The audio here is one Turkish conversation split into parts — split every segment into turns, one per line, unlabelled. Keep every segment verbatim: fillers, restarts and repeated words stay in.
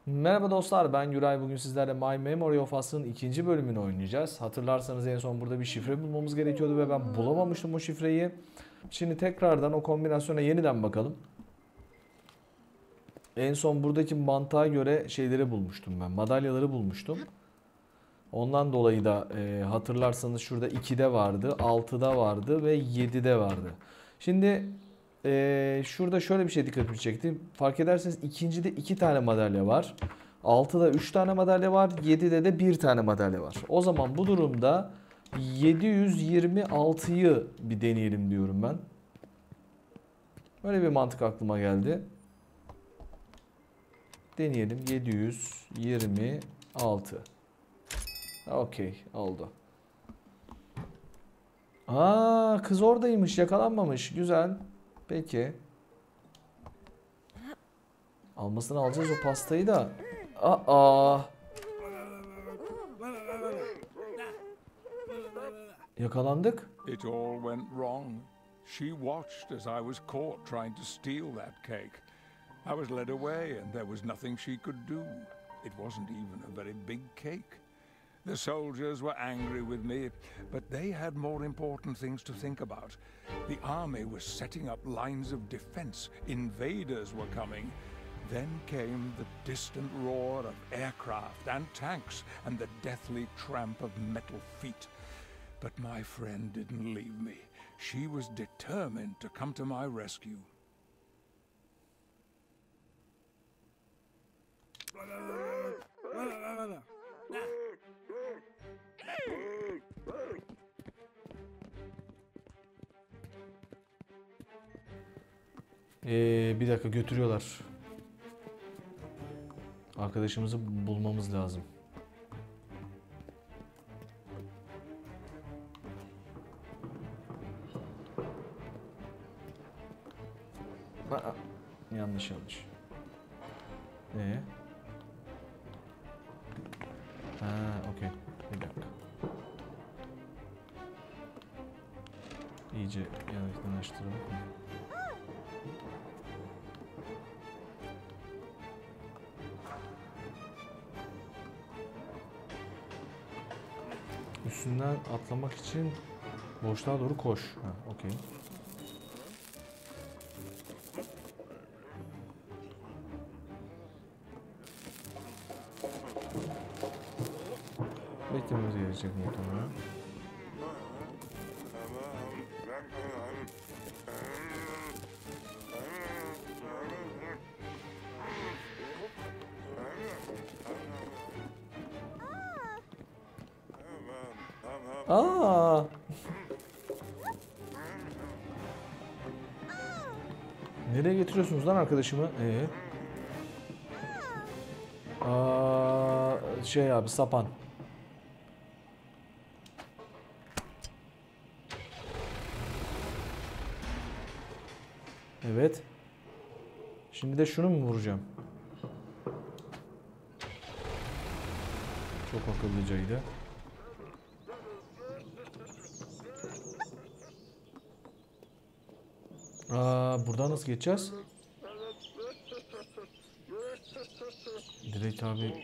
Merhaba dostlar, ben Güray. Bugün sizlerle My Memory of Us'ın ikinci bölümünü oynayacağız. Hatırlarsanız en son burada bir şifre bulmamız gerekiyordu ve ben bulamamıştım o şifreyi. Şimdi tekrardan o kombinasyona yeniden bakalım. En son buradaki mantığa göre şeyleri bulmuştum ben, madalyaları bulmuştum. Ondan dolayı da e, hatırlarsanız şurada ikide vardı, altıda vardı ve yedide vardı. Şimdi e, şurada şöyle bir şey dikkatimi çekti. Fark ederseniz ikincide iki tane madalya var. altıda üç tane madalya var. yedide de bir tane madalya var. O zaman bu durumda yedi yüz yirmi altıyı bir deneyelim diyorum ben. Böyle bir mantık aklıma geldi. Deneyelim. yedi yüz yirmi altı. Okey, oldu. Aa, kız oradaymış, yakalanmamış. Güzel. Peki. Almasını alacağız o pastayı da. Aa. Yakalandık.
It all went wrong. She watched as I was caught trying to steal that cake. I was led away and there was nothing she could do. It wasn't even a very big cake. The soldiers were angry with me, but they had more important things to think about. The army was setting up lines of defense. Invaders were coming. Then came the distant roar of aircraft and tanks and the deathly tramp of metal feet. But my friend didn't leave me. She was determined to come to my rescue.
Ee, bir dakika, götürüyorlar. Arkadaşımızı bulmamız lazım. Aa, yanlış yanlış. Ee? Ha, okey. Bir dakika. İyice yakınlaştıralım. Üstünden atlamak için boşluğa doğru koş. Ha, okey. Beklememiz gerekecek muhtemelen. Aa! Nereye getiriyorsunuz lan arkadaşımı? Ee? Aa, şey abi, sapan. Evet. Şimdi de şunu mu vuracağım? Çok akıllıcaydı. Aa, buradan nasıl geçeceğiz? Direkt abi.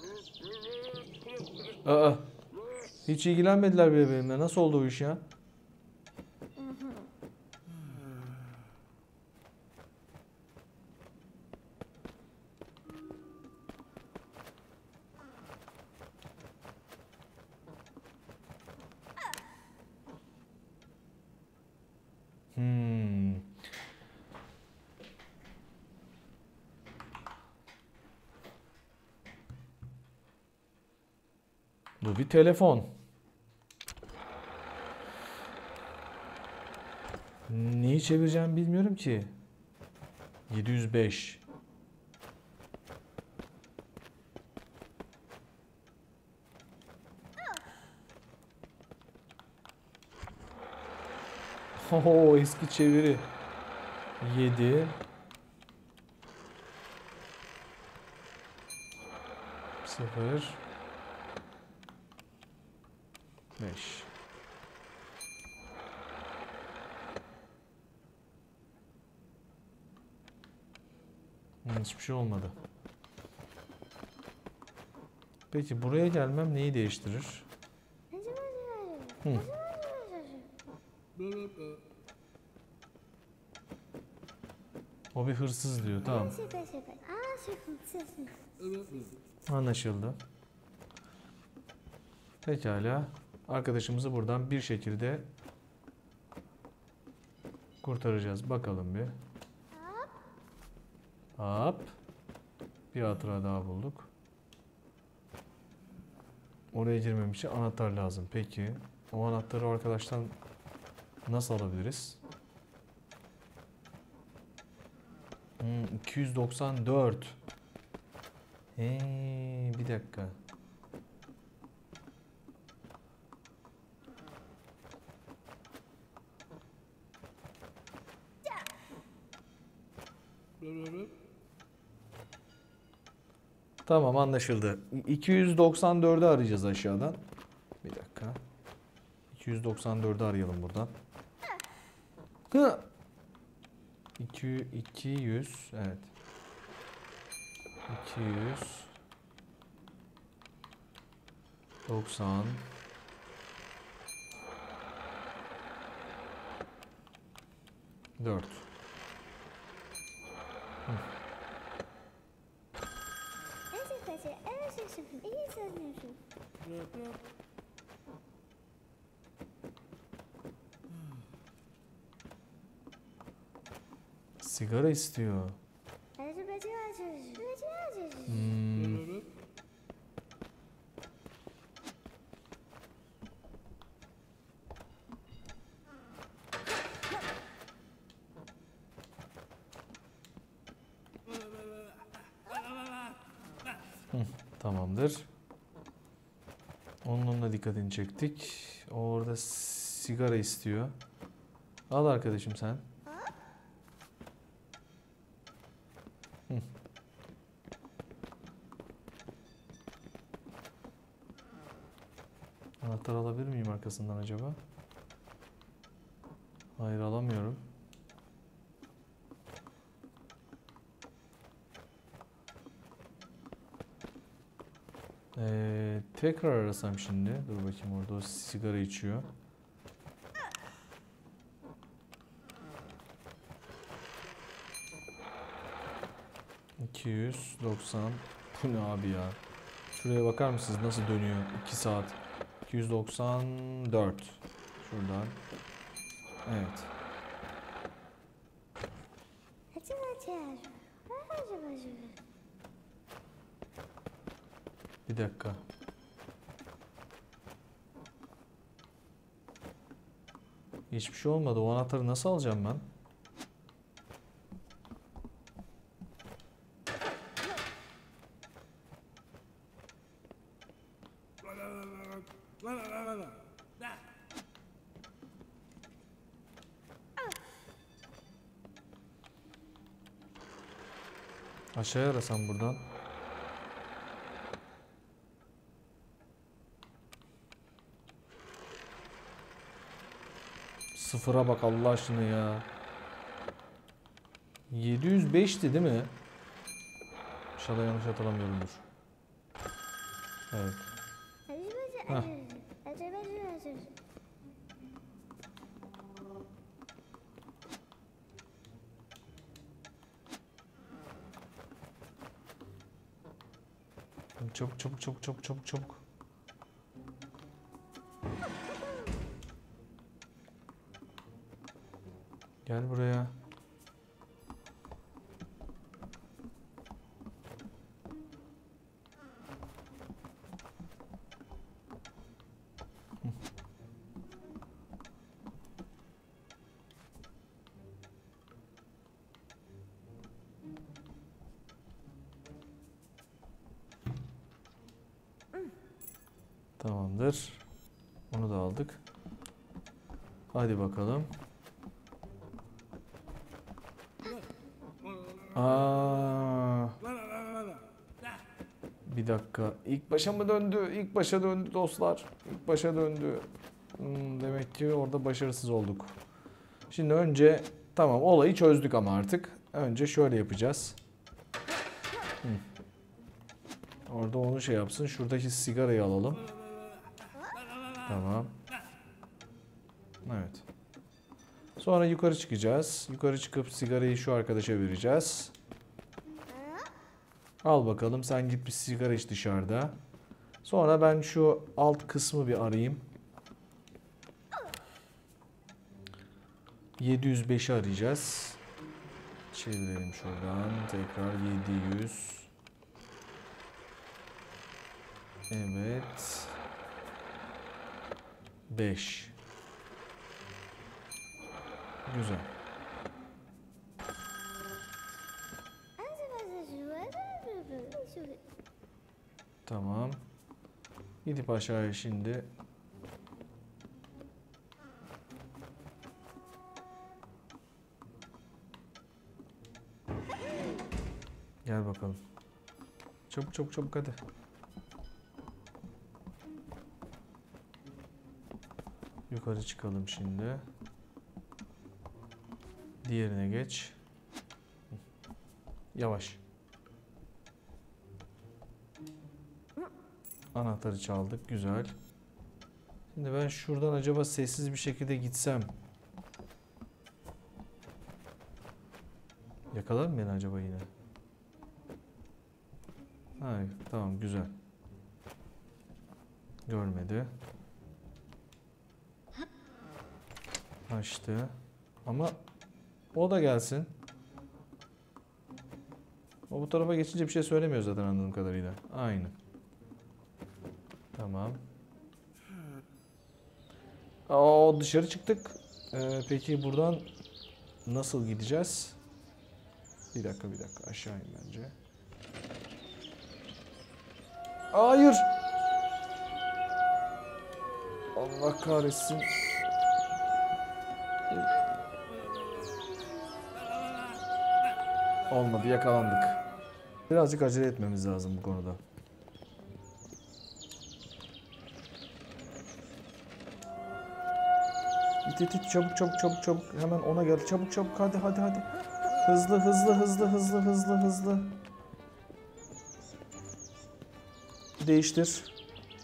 Aa, hiç ilgilenmediler bile benimle. Nasıl oldu o iş ya? Hmm. Bu bir telefon. Neyi çevireceğim bilmiyorum ki. yedi yüz beş. Oho, eski çeviri. yedi. sıfır. beş. Hiçbir şey olmadı. Peki buraya gelmem neyi değiştirir? Hı. O bir hırsız diyor. Tamam. Anlaşıldı. Pekala. Arkadaşımızı buradan bir şekilde kurtaracağız. Bakalım bir. Hop. Bir hatıra daha bulduk. Oraya girmem için anahtar lazım. Peki. O anahtarı arkadaştan nasıl alabiliriz? Hmm, iki yüz doksan dört. Hey, bir dakika. Tamam, anlaşıldı. iki yüz doksan dördü arayacağız aşağıdan. Bir dakika. iki yüz doksan dördü arayalım buradan. Hı. iki, iki yüz, evet. iki yüz doksan dört. Hı. Sigara istiyor. Hmm. Hı, tamamdır. Onun da dikkatini çektik. Orada sigara istiyor. Al arkadaşım sen. Hı. Anahtar alabilir miyim arkasından acaba? Hayır, alamıyorum. Ee, tekrar arasam şimdi. Dur bakayım, orada o sigara içiyor. iki yüz doksan. Bu ne abi ya? Şuraya bakar mısınız nasıl dönüyor? iki saat. iki yüz doksan dört. Şuradan. Evet. Bir dakika. Hiçbir şey olmadı. O anahtarı nasıl alacağım ben? Aşağıya arasam buradan. Sıfıra bak Allah aşkına ya. yedi yüz beşti değil mi? İnşallah yanlış hatırlamıyorumdur. Evet. Heh. Çabuk çabuk çabuk çabuk çabuk çabuk. Gel buraya. Tamamdır. Onu da aldık. Hadi bakalım. Aa. Bir dakika. İlk başa mı döndü? İlk başa döndü dostlar. İlk başa döndü. Hmm, demek ki orada başarısız olduk. Şimdi önce tamam, olayı çözdük ama artık. Önce şöyle yapacağız. Hmm. Orada onu şey yapsın. Şuradaki sigarayı alalım. Tamam. Evet. Sonra yukarı çıkacağız. Yukarı çıkıp sigarayı şu arkadaşa vereceğiz. Al bakalım, sen git bir sigara iç dışarıda. Sonra ben şu alt kısmı bir arayayım. yedi yüz beşi arayacağız. Çevirelim şuradan. Tekrar yedi yüz. Evet. beş. Güzel. Tamam. Gidip aşağıya şimdi. Gel bakalım. Çabuk çabuk çabuk hadi. Yukarı çıkalım şimdi. Diğerine geç. Yavaş. Anahtarı çaldık. Güzel. Şimdi ben şuradan acaba sessiz bir şekilde gitsem. Yakalar mı beni acaba yine? Hayır. Tamam. Güzel. Görmedi. Açtı. Ama o da gelsin. O bu tarafa geçince bir şey söylemiyor zaten anladığım kadarıyla. Aynı. Tamam. Aa, dışarı çıktık. Ee, peki buradan nasıl gideceğiz? Bir dakika bir dakika aşağı in bence. Hayır. Allah kahretsin. Olmadı, yakalandık. Birazcık acele etmemiz lazım bu konuda. İt it it çabuk çabuk çabuk çabuk. Hemen ona gel. Çabuk çabuk hadi hadi hadi. Hızlı hızlı hızlı hızlı hızlı hızlı. Değiştir.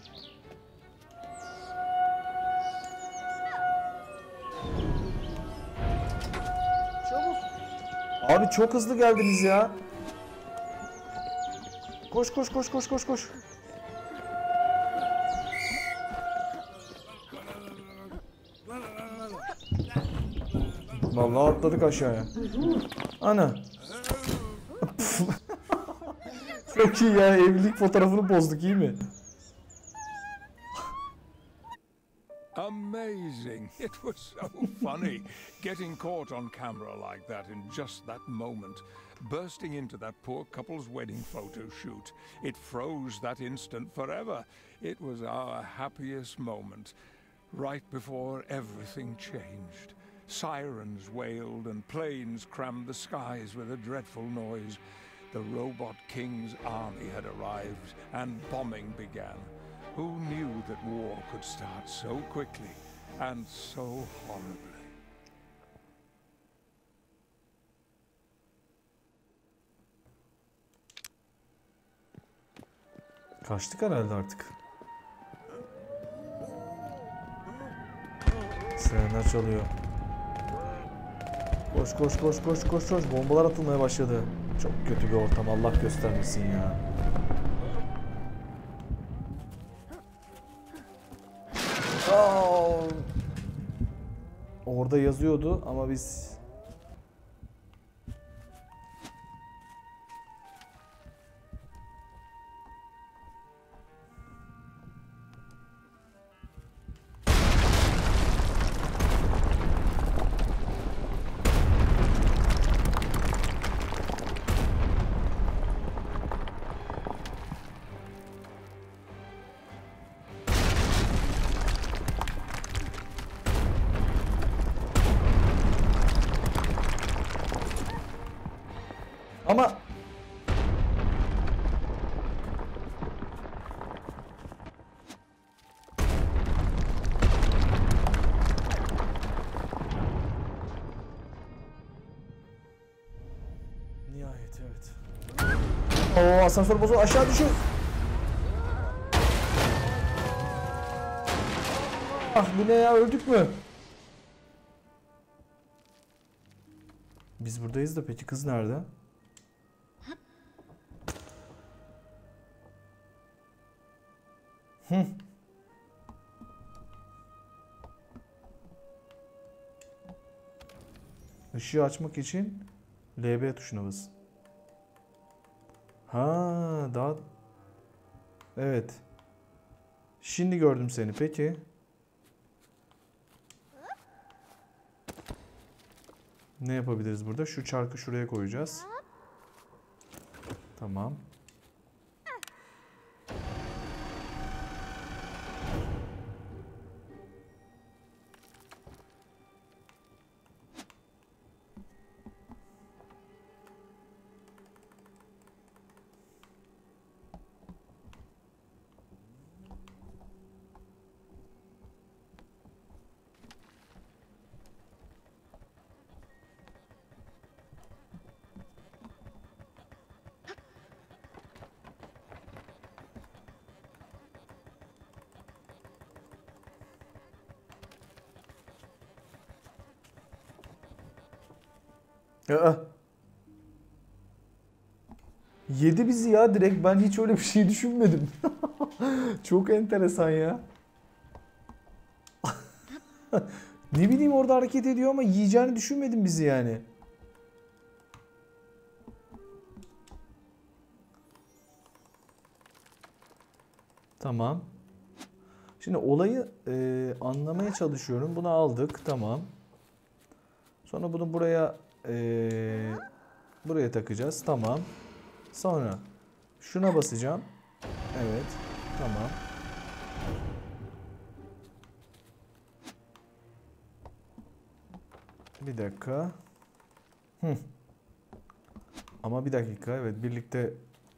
Çabuk. Abi çok hızlı geldiniz ya. Koş koş koş koş koş koş. Vallahi atladık aşağıya. Ana. Çok iyi ya, evlilik fotoğrafını bozduk, iyi mi?
Amazing. It was so funny getting caught on camera like that in just that moment. Bursting into that poor couple's wedding photo shoot. It froze that instant forever. It was our happiest moment. Right before everything changed. Sirens wailed and planes crammed the skies with a dreadful noise. The Robot King's army had arrived and bombing began. Who knew that war could start so quickly and so horribly?
Kaçtık herhalde artık. Sirenler çalıyor. Koş koş koş koş koş koş. Bombalar atılmaya başladı. Çok kötü bir ortam. Allah göstermesin ya. Aa! Orada yazıyordu ama biz... Ama nihayet evet. Oo, asansör bozu aşağı düşüyor. Ah bu ne ya, öldük mü? Biz buradayız da peki kız nerede? Hı. Işığı açmak için L B tuşuna bas. Ha daha... Evet. Şimdi gördüm seni. Peki. Ne yapabiliriz burada? Şu çarkı şuraya koyacağız. Tamam. Aa. Yedi bizi ya direkt. Ben hiç öyle bir şey düşünmedim. Çok enteresan ya. Ne bileyim, orada hareket ediyor ama yiyeceğini düşünmedim bizi yani. Tamam. Şimdi olayı e, anlamaya çalışıyorum. Bunu aldık. Tamam. Sonra bunu buraya e, buraya takacağız. Tamam. Sonra şuna basacağım. Evet. Tamam. Bir dakika. Hı. Ama bir dakika. Evet, birlikte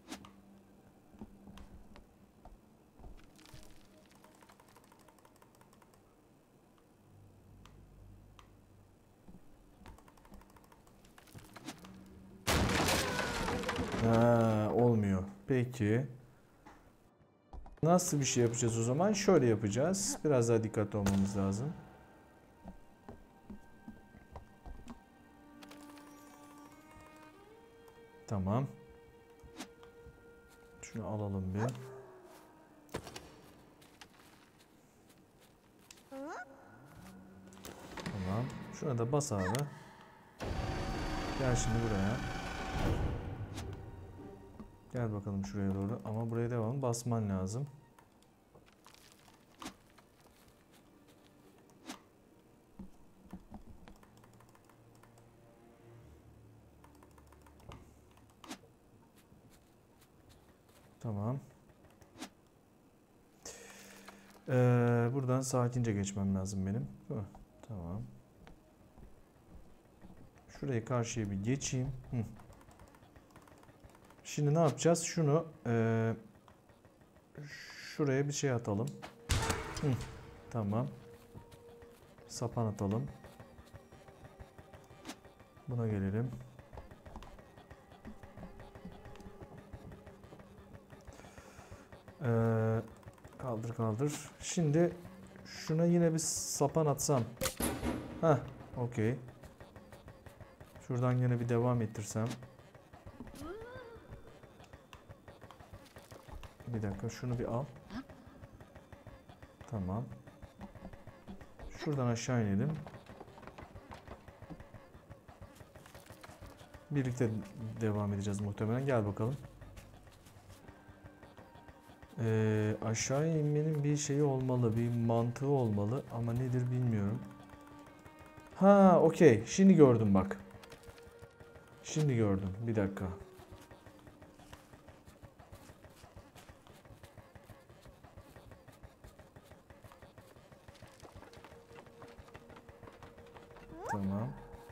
ha, olmuyor. Peki. Nasıl bir şey yapacağız o zaman? Şöyle yapacağız. Biraz daha dikkatli olmamız lazım. Tamam. Şunu alalım bir. Tamam. Şuna da bas abi. Gel şimdi buraya. Gel bakalım şuraya doğru. Ama buraya devam. Basman lazım. Tamam. Ee, buradan sakince geçmem lazım benim. Hı, tamam. Şuraya karşıya bir geçeyim. Hı. Şimdi ne yapacağız? Şunu e, şuraya bir şey atalım. Hı. Tamam. Sapan atalım. Buna gelelim. Ee, kaldır kaldır. Şimdi şuna yine bir sapan atsam. Heh, okey. Şuradan yine bir devam ettirsem. Bir dakika, şunu bir al. Tamam. Şuradan aşağı inelim. Birlikte devam edeceğiz muhtemelen. Gel bakalım. Ee, aşağı inmenin bir şeyi olmalı, bir mantığı olmalı ama nedir bilmiyorum. Ha, okey. Şimdi gördüm bak. Şimdi gördüm. Bir dakika. Tamam.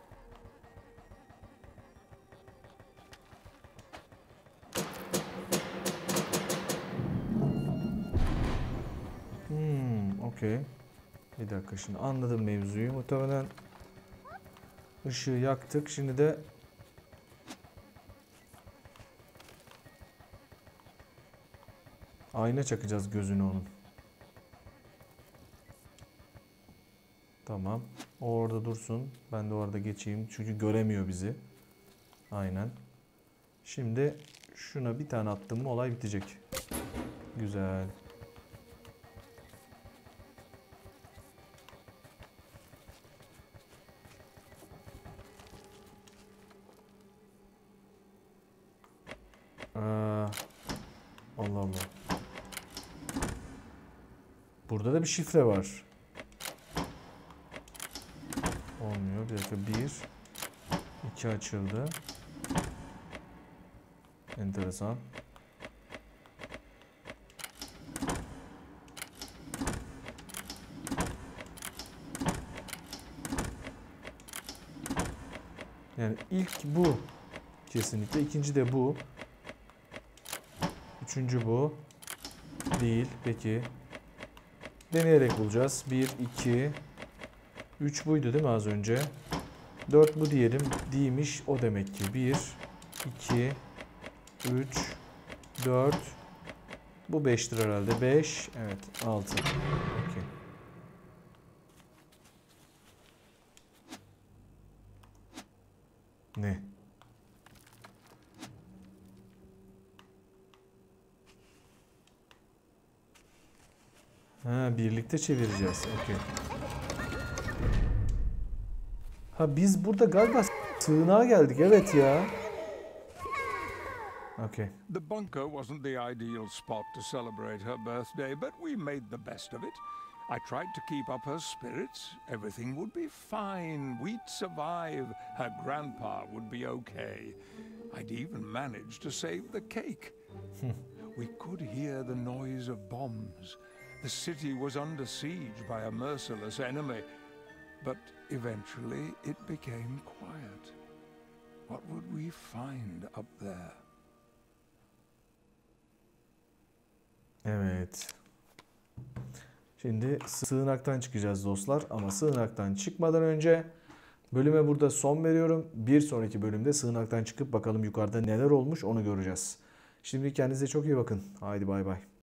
Hmm, okey. Bir dakika, şimdi anladım mevzuyu. Muhtemelen ışığı yaktık. Şimdi de ayna çakacağız gözüne onun. Tamam. O orada dursun. Ben de orada geçeyim. Çünkü göremiyor bizi. Aynen. Şimdi şuna bir tane attım mı olay bitecek. Güzel. Ee, Allah Allah. Burada da bir şifre var. Olmuyor. Bir dakika. Bir. iki açıldı. Enteresan. Yani ilk bu. Kesinlikle. İkinci de bu. Üçüncü bu. Değil. Peki. Deneyerek bulacağız. Bir, iki, üç buydu değil mi az önce? Dört bu diyelim. Değilmiş. O demek ki. Bir, iki, üç, dört. Bu beştir herhalde. Beş. Evet. Altı. Okey. Ne? Ha, birlikte çevireceğiz. Okey. Ha biz burada galiba sığınağa geldik. Evet ya. Okay.
The bunker wasn't the ideal spot to celebrate her birthday, but we made the best of it. I tried to keep up her spirits. Everything would be fine. We'd survive. Her grandpa would be okay. I'd even managed to save the cake. We could hear the noise of bombs. The city was under siege by a merciless enemy. But eventually it became quiet. What would we find up there?
Evet. Şimdi sığınaktan çıkacağız dostlar. Ama sığınaktan çıkmadan önce bölüme burada son veriyorum. Bir sonraki bölümde sığınaktan çıkıp bakalım yukarıda neler olmuş onu göreceğiz. Şimdi kendinize çok iyi bakın. Haydi bay bay.